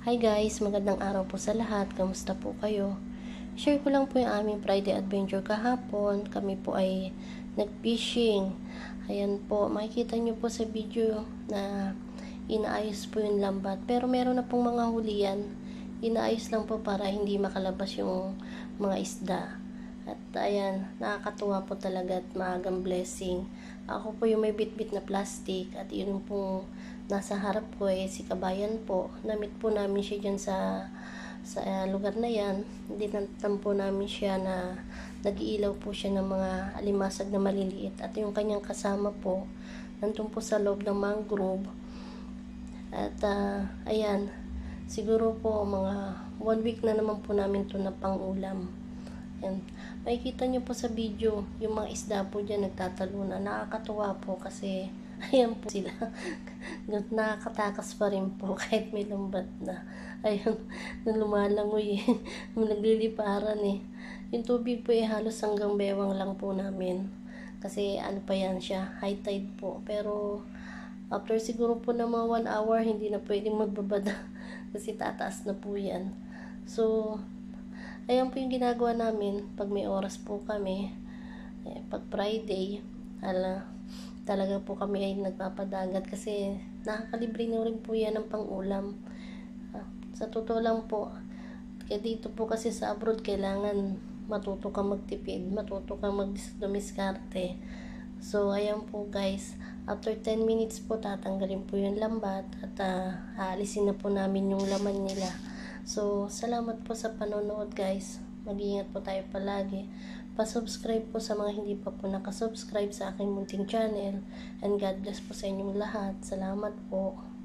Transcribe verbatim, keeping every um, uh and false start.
Hi guys, magandang araw po sa lahat. Kamusta po kayo? Share ko lang po yung aming Friday adventure kahapon. Kami po ay nag-fishing. Ayan po, makikita nyo po sa video na inaayos po yung lambat. Pero meron na pong mga huliyan. Inaayos lang po para hindi makalabas yung mga isda. At ayan, nakakatuwa po talaga at maagang blessing. Ako po yung may bit-bit na plastic at yun pong nasa harap ko eh, si Kabayan po. Namit po namin siya dyan sa, sa uh, lugar na yan. Dinantan po namin siya na nag-iilaw po siya ng mga alimasag na maliliit. At yung kanyang kasama po, nandun po sa loob ng mangrove. At uh, ayan, siguro po mga one week na naman po namin to na pang-ulam. Ayan. Makikita nyo po sa video yung mga isda po dyan nagtatalunan. Nakakatuwa po kasi ayan po sila. Nakakatakas pa rin po kahit may lambat na. Ayun, na lumalangoy eh. Nagliliparan eh. Yung tubig po eh halos hanggang bewang lang po namin. Kasi ano pa yan siya, high tide po. Pero after siguro po na mga one hour, hindi na pwedeng magbabada. Kasi tataas na po yan. So, ayan po yung ginagawa namin pag may oras po kami. Eh, pag Friday, ala, talaga po kami ay nagpapadagat kasi nakakalibre na rin po yan ng pang-ulam. Ah, sa totoo lang po, kaya dito po kasi sa abroad kailangan matuto kang magtipid, matuto kang magdumiskarte. So, ayan po guys, after ten minutes po tatanggalin po yung lambat at uh, aalisin na po namin yung laman nila. So, salamat po sa panonood guys. Mag-iingat po tayo palagi. Pa-subscribe po sa mga hindi pa po nakasubscribe sa aking munting channel. And God bless po sa inyong lahat. Salamat po.